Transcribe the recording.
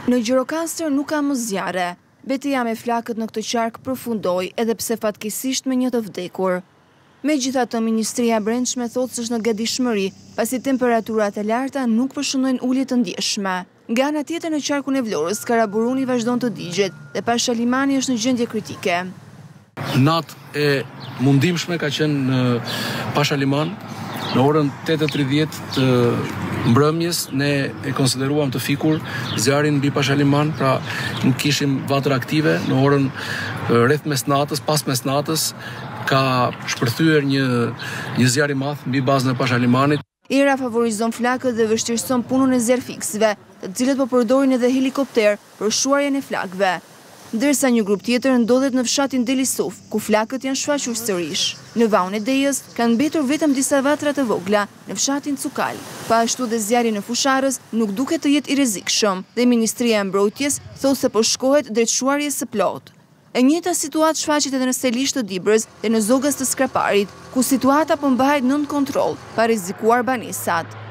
Në Gjirokastër nuk ka më zjarre. Betejja me flakët në këtë qark përfundoi, edhe pse fatkeqësisht me një të vdekur. Megjithatë, Ministria e Brendshme thotë se është në gatishmëri, pasi temperaturat e larta nuk përshëndojnë ulje të ndjeshme. Nga ana tjetër, në qarkun e Vlorës, karaburuni vazhdon të digjet dhe Pashalimani është në gjendje kritike. Natë e mundimshme ka qenë Pashaliman në orën 8:30 të mbrëmjes. Ne e konsideruam të fikur zjarin mbi Pashaliman, pra nuk kishim vatër aktive. Në orën rreth mesnatës, pas mesnatës, ka shpërthyer një zjar i madh mbi bazën e Pashalimanit. Era favorizon flakët dhe vështirëson punën e zjarfiksëve, të cilët po përdorin edhe helikopter për shuarjen e flakëve. Ndërsa një grup tjetër ndodhet në fshatin Delisuf, ku flakët janë shfaqur sërish. Në Vaun e Dejës kanë mbetur vetëm disa vatra të vogla në fshatin Cukal. Pa ashtu dhe zjarri në Fusharës nuk duket të jetë i rrezikshëm dhe Ministria e Mbrojtjes thotë se po shkohet drejt shuarjes së plotë. E njëjta situatë shfaqet edhe në Selish të Dibrës dhe në Zogas të Skraparit, ku situata po mbahet nën kontroll, pa rrezikuar banesat.